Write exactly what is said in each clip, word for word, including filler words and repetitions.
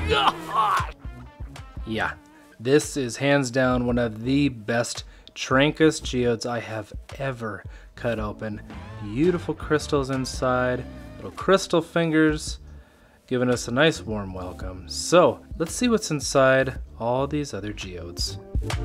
God! Yeah, this is hands down one of the best Trancas geodes I have ever cut open. Beautiful crystals inside, little crystal fingers, giving us a nice warm welcome. So let's see what's inside all these other geodes.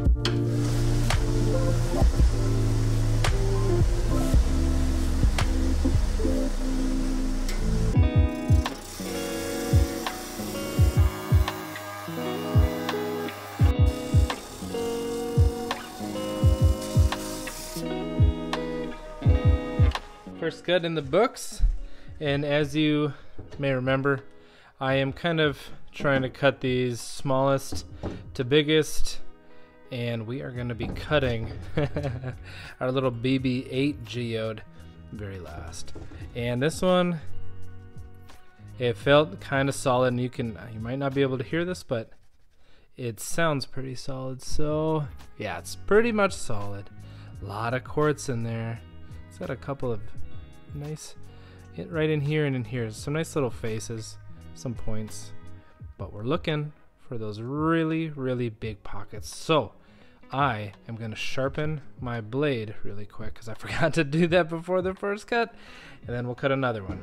First cut in the books, and as you may remember, I am kind of trying to cut these smallest to biggest, and we are going to be cutting our little B B eight geode very last. And this one, it felt kind of solid, and you can you might not be able to hear this, but it sounds pretty solid. So yeah, it's pretty much solid. A lot of quartz in there. It's got a couple of nice hit right in here and in here, some nice little faces, some points, but we're looking for those really really big pockets. So I am going to sharpen my blade really quick because I forgot to do that before the first cut, and then we'll cut another one.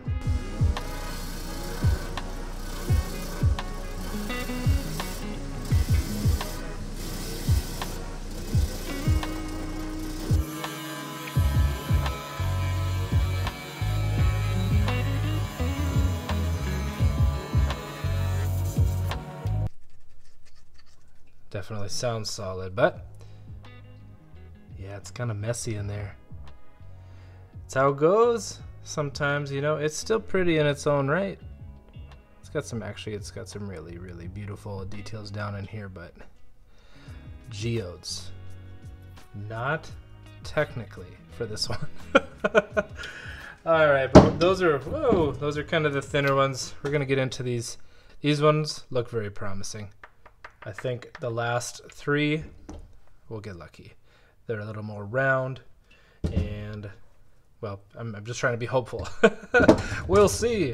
Definitely sounds solid, but yeah, it's kind of messy in there. It's how it goes sometimes, you know. It's still pretty in its own right. It's got some, actually it's got some really really beautiful details down in here, but geodes, not technically for this one. All right, but those are whoa those are kind of the thinner ones. We're gonna get into these. These ones look very promising. I think the last three will get lucky. They're a little more round, and well, I'm, I'm just trying to be hopeful. We'll see.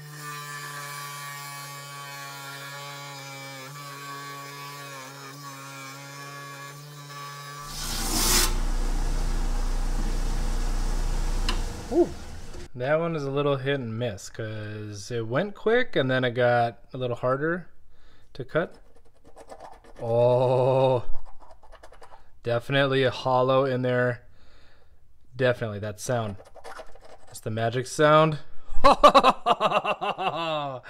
Ooh. That one is a little hit and miss because it went quick and then it got a little harder to cut. Oh, definitely a hollow in there. Definitely that sound. It's the magic sound. Oh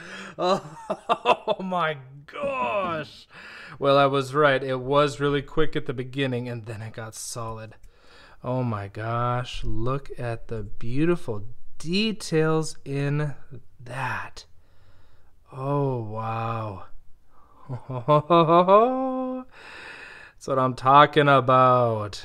my gosh. Well, I was right. It was really quick at the beginning and then it got solid. Oh my gosh. Look at the beautiful details in that. Oh, wow. That's what I'm talking about.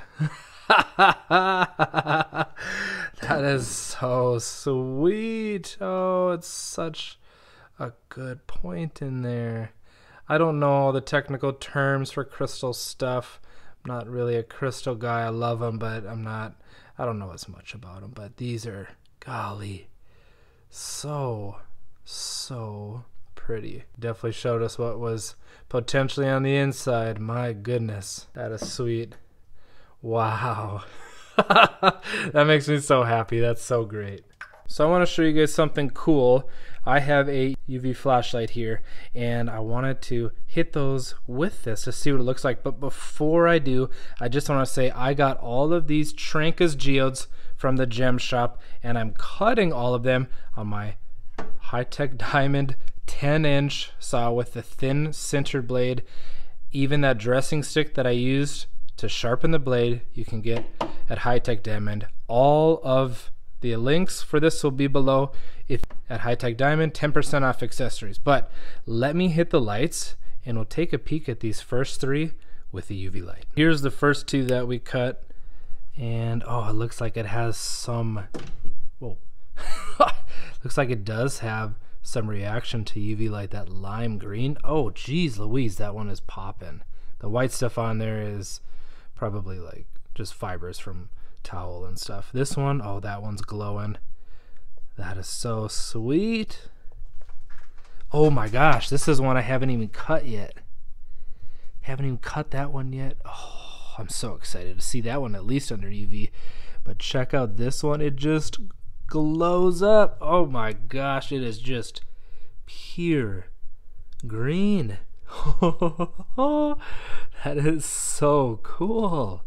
That is so sweet. Oh, it's such a good point in there. I don't know all the technical terms for crystal stuff. I'm not really a crystal guy. I love them, but I'm not, I don't know as much about them. But these are, golly, so, so pretty. Definitely showed us what was potentially on the inside. My goodness, that is sweet. Wow. That makes me so happy. That's so great. So I want to show you guys something cool. I have a U V flashlight here and I wanted to hit those with this to see what it looks like. But before I do, I just want to say I got all of these Trancas geodes from the gem shop and I'm cutting all of them on my high-tech diamond ten inch saw with the thin center blade. Even that dressing stick that I used to sharpen the blade you can get at High-Tech Diamond. All of the links for this will be below if at High-Tech Diamond, ten percent off accessories. But let me hit the lights and we'll take a peek at these first three with the U V light. Here's the first two that we cut, and oh, it looks like it has some, whoa, looks like it does have some reaction to U V light, that lime green. Oh geez Louise, that one is popping. The white stuff on there is probably like just fibers from towel and stuff. This one, oh, that one's glowing. That is so sweet. Oh my gosh, this is one I haven't even cut yet. Haven't even cut that one yet. Oh, I'm so excited to see that one at least under U V. But check out this one. It just glows up. Oh my gosh, it is just pure green. That is so cool.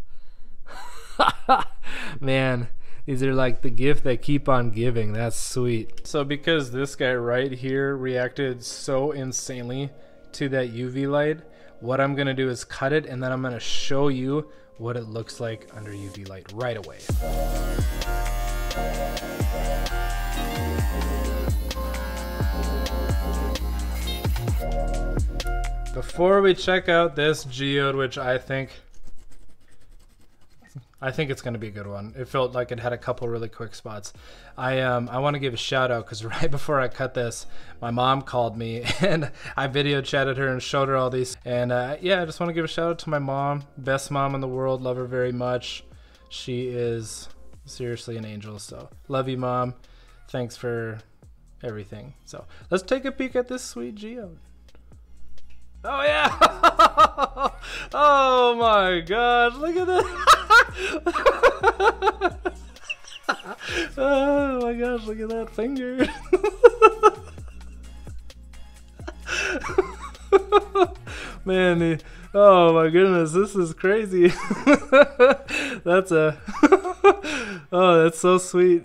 Man, these are like the gift that keep on giving. That's sweet. So because this guy right here reacted so insanely to that U V light, what I'm gonna do is cut it, and then I'm gonna show you what it looks like under U V light right away. Before we check out this geode, which I think I think it's going to be a good one. It felt like it had a couple really quick spots. I um I want to give a shout out because right before I cut this, my mom called me and I video chatted her and showed her all these. And uh, yeah, I just want to give a shout out to my mom. Best mom in the world. Love her very much. She is seriously an angel. So love you, Mom. Thanks for everything. So let's take a peek at this sweet geode. Oh yeah! Oh my gosh, look at that! Oh my gosh, look at that finger! Man, oh my goodness, this is crazy. That's a... Oh, that's so sweet.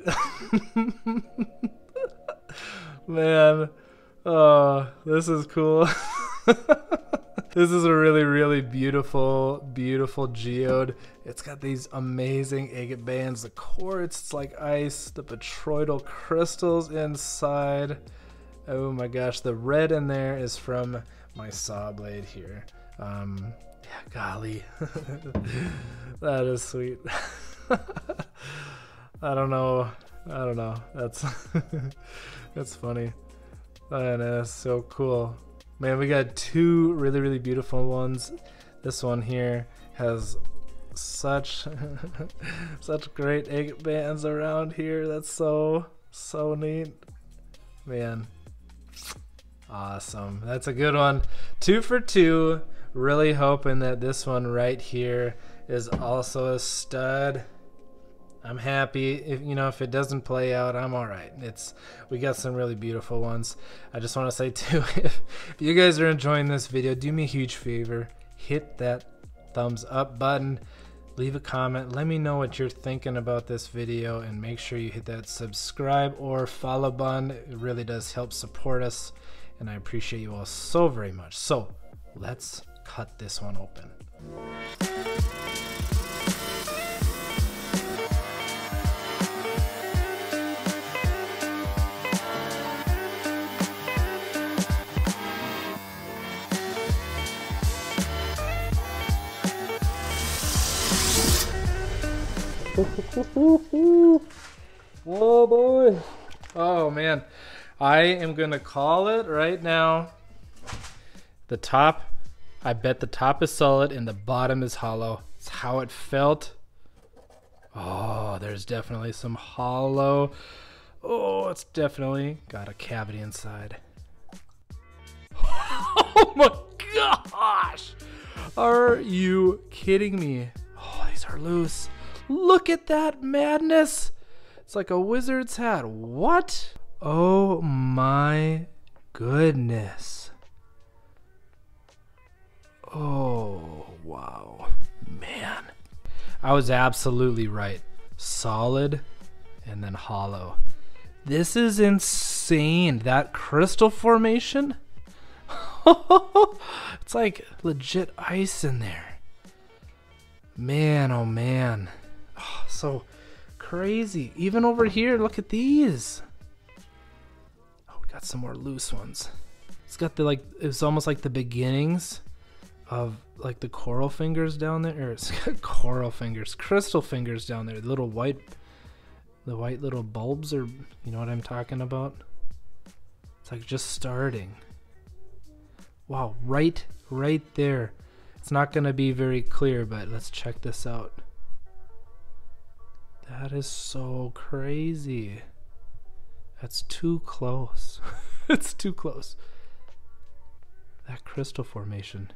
Man, oh, this is cool. This is a really, really beautiful, beautiful geode. It's got these amazing agate bands, the quartz, it's like ice, the botryoidal crystals inside. Oh my gosh, the red in there is from my saw blade here. Um, yeah, golly. That is sweet. I don't know. I don't know. That's, that's funny. That is so cool. Man, we got two really, really beautiful ones. This one here has such such great agate bands around here. That's so, so neat. Man, awesome. That's a good one. Two for two. Really hoping that this one right here is also a stud. I'm happy. If you know, if it doesn't play out, I'm all right. It's we got some really beautiful ones. I just want to say too, if, if you guys are enjoying this video, do me a huge favor, hit that thumbs up button, leave a comment, let me know what you're thinking about this video, and make sure you hit that subscribe or follow button. It really does help support us, and I appreciate you all so very much. So let's cut this one open. Oh boy. Oh man. I am gonna call it right now. The top, I bet the top is solid and the bottom is hollow. It's how it felt. Oh, there's definitely some hollow. Oh, it's definitely got a cavity inside. Oh my gosh. Are you kidding me? Oh, these are loose. Look at that madness. It's like a wizard's hat. What? Oh my goodness. Oh, wow. Man. I was absolutely right. Solid and then hollow. This is insane. That crystal formation? It's like legit ice in there. Man, oh man. Oh, so crazy. Even over here, look at these. Oh, we got some more loose ones. It's got the like, it's almost like the beginnings of like the coral fingers down there. Or it's got coral fingers, crystal fingers down there. The little white, the white little bulbs, or you know what I'm talking about? It's like just starting. Wow, right, right there. It's not gonna be very clear, but let's check this out. That is so crazy. That's too close. It's too close. that crystal formation.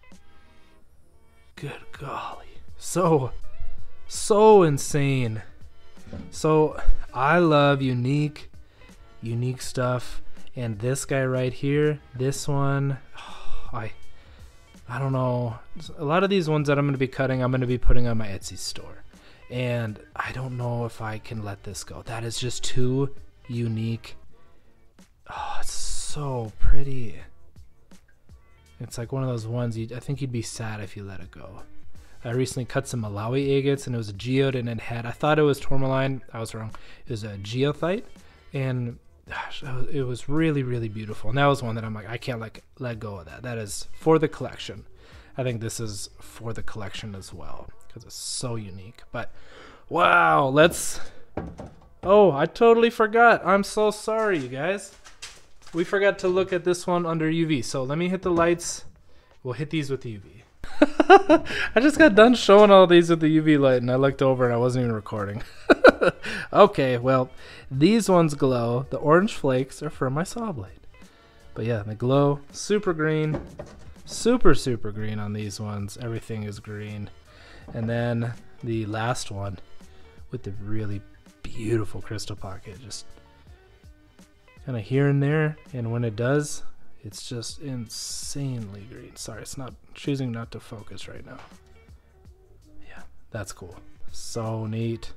Good golly. So, so insane. So, I love unique, unique stuff. And this guy right here, this one, oh, I, I don't know. A lot of these ones that I'm going to be cutting, I'm going to be putting on my Etsy store. And I don't know if I can let this go. That is just too unique. Oh, it's so pretty. It's like one of those ones, you, I think you'd be sad if you let it go. I recently cut some Malawi agates, and it was a geode, and it had, I thought it was tourmaline. I was wrong. It was a geothite, and gosh, it was really, really beautiful. And that was one that I'm like, I can't let, let go of that. That is for the collection. I think this is for the collection as well, because it's so unique. But, wow, let's... Oh, I totally forgot. I'm so sorry, you guys. We forgot to look at this one under U V. So let me hit the lights. We'll hit these with the U V. I just got done showing all these with the U V light, and I looked over and I wasn't even recording. Okay, well, these ones glow. The orange flakes are from my saw blade. But yeah, they glow. Super green. Super, super green on these ones. Everything is green. And then the last one with the really beautiful crystal pocket. Just kind of here and there. And when it does, it's just insanely green. Sorry, it's not choosing not to focus right now. Yeah, that's cool. So neat.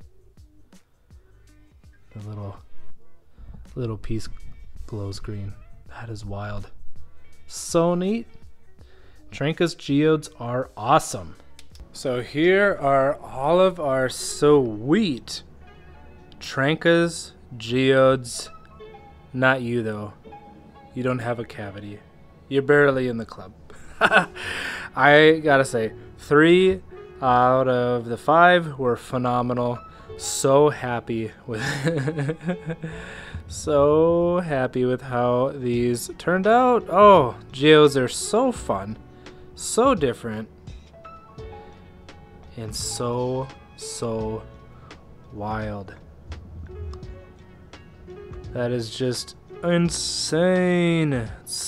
The little little piece glows green. That is wild. So neat. Tranca's geodes are awesome. So here are all of our sweet Tranca's geodes. Not you though. You don't have a cavity. You're barely in the club. I gotta say, three out of the five were phenomenal. So happy with so happy with how these turned out. Oh, geodes are so fun, so different, and so so wild. That is just insane.